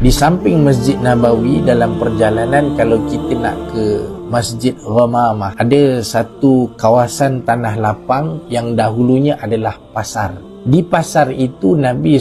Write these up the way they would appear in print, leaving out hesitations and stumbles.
Di samping Masjid Nabawi, dalam perjalanan kalau kita nak ke Masjid Ghamamah, ada satu kawasan tanah lapang yang dahulunya adalah pasar. Di pasar itu Nabi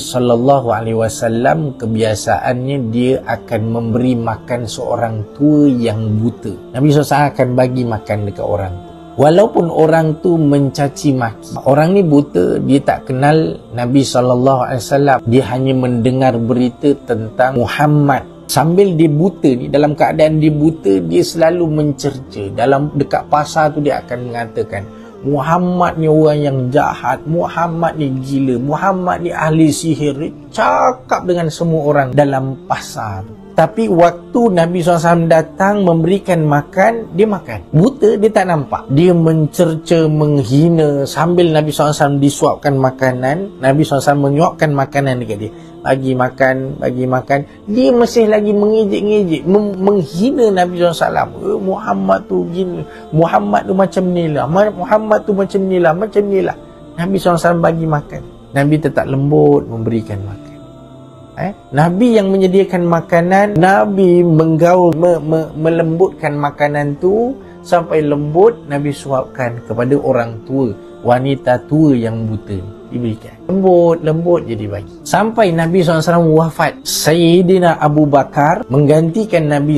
SAW kebiasaannya dia akan memberi makan seorang tua yang buta. Nabi SAW akan bagi makan dekat orang tu. Walaupun orang tu mencaci maki, orang ni buta, dia tak kenal Nabi SAW. Dia hanya mendengar berita tentang Muhammad. Sambil dia buta ni, dalam keadaan dia buta, dia selalu mencerca. Dekat pasar tu dia akan mengatakan, Muhammad ni orang yang jahat, Muhammad ni gila, Muhammad ni ahli sihir. Dia cakap dengan semua orang dalam pasar. Tapi waktu Nabi SAW datang memberikan makan, dia makan. Buta, dia tak nampak. Dia mencerca, menghina. Sambil Nabi SAW disuapkan makanan, Nabi SAW menyuapkan makanan dekat dia. Bagi makan, bagi makan. Dia masih lagi mengejek-ngejek, menghina Nabi SAW. Muhammad tu gini, Muhammad tu macam ni lah, Muhammad tu macam ni lah, macam ni lah. Nabi SAW bagi makan. Nabi tetap lembut memberikan makan. Nabi yang menyediakan makanan, Nabi menggaul, melembutkan makanan tu sampai lembut. Nabi suapkan kepada orang tua, wanita tua yang buta, diberikan. Lembut jadi bagi. Sampai Nabi SAW wafat, Sayyidina Abu Bakar menggantikan Nabi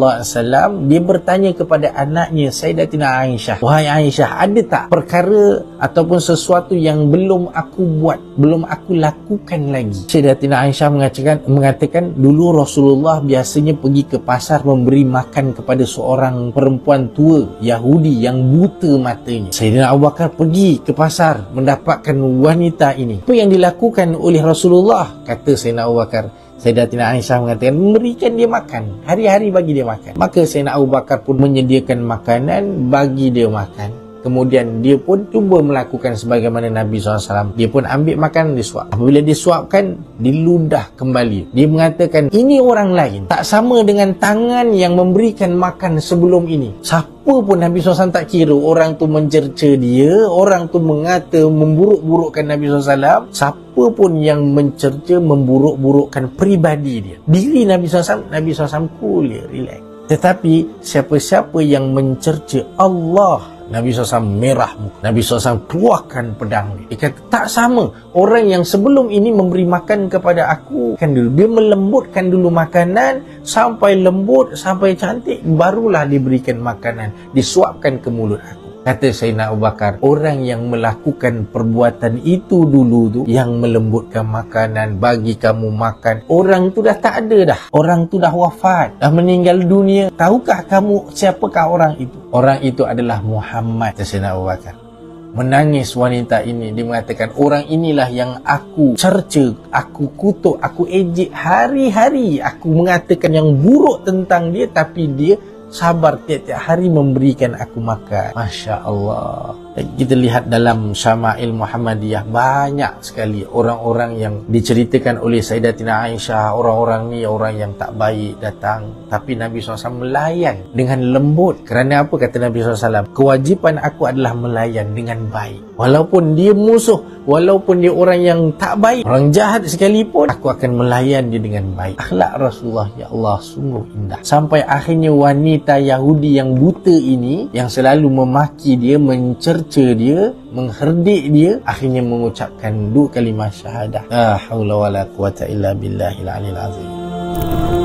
SAW. Dia bertanya kepada anaknya Sayyidatina Aisyah, wahai Aisyah, ada tak perkara ataupun sesuatu yang belum aku buat, belum aku lakukan lagi? Sayyidatina Aisyah mengatakan dulu Rasulullah biasanya pergi ke pasar memberi makan kepada seorang perempuan tua Yahudi yang buta matanya. Sayyidina Abu Bakar pergi ke pasar mendapatkan wanita ini. Apa yang dilakukan oleh Rasulullah? Kata Sayyidina Abu Bakar, Sayyidatina Aisyah mengatakan, memberikan dia makan, hari-hari bagi dia makan. Maka Sayyidina Abu Bakar pun menyediakan makanan bagi dia makan. Kemudian dia pun cuba melakukan sebagaimana Nabi SAW. Dia pun ambil makanan, disuap. Apabila disuapkan, diludah kembali. Dia mengatakan, ini orang lain, tak sama dengan tangan yang memberikan makan sebelum ini. Siapa pun Nabi SAW tak kira. Orang tu mencerca dia, orang tu mengata, memburuk-burukkan Nabi SAW. Siapa pun yang mencerca, memburuk-burukkan pribadi dia, diri Nabi SAW, Nabi SAW cool, relax. Tetapi siapa-siapa yang mencerca Allah, Nabi SAW merah muka. Nabi SAW keluarkan pedang dia. Dia kata, tak sama. Orang yang sebelum ini memberi makan kepada aku, kan dulu dia melembutkan dulu makanan sampai lembut, sampai cantik, barulah diberikan makanan, disuapkan ke mulut aku. Kata Sayyidina Abu Bakar, orang yang melakukan perbuatan itu dulu tu, yang melembutkan makanan, bagi kamu makan, orang tu dah tak ada dah. Orang tu dah wafat, dah meninggal dunia. Tahukah kamu siapakah orang itu? Orang itu adalah Muhammad. Kata Sayyidina Abu Bakar. Menangis wanita ini. Dia mengatakan, orang inilah yang aku cerca, aku kutuk, aku ejek hari-hari. Aku mengatakan yang buruk tentang dia, tapi dia sabar tiap-tiap hari memberikan aku makan. Masya Allah. Kita lihat dalam Syama'il Muhammadiyah, banyak sekali orang-orang yang diceritakan oleh Sayyidatina Aisyah. Orang-orang ni orang yang tak baik datang, tapi Nabi SAW melayan dengan lembut. Kerana apa? Kata Nabi SAW, kewajipan aku adalah melayan dengan baik. Walaupun dia musuh, walaupun dia orang yang tak baik, orang jahat sekalipun, aku akan melayan dia dengan baik. Akhlak Rasulullah, ya Allah, sungguh indah. Sampai akhirnya wanita Yahudi yang buta ini, yang selalu memaki dia, mencerca dia, mengherdik dia, akhirnya mengucapkan 2 kalimah syahadah, la haula wala quwata illa billahil aliyil azim.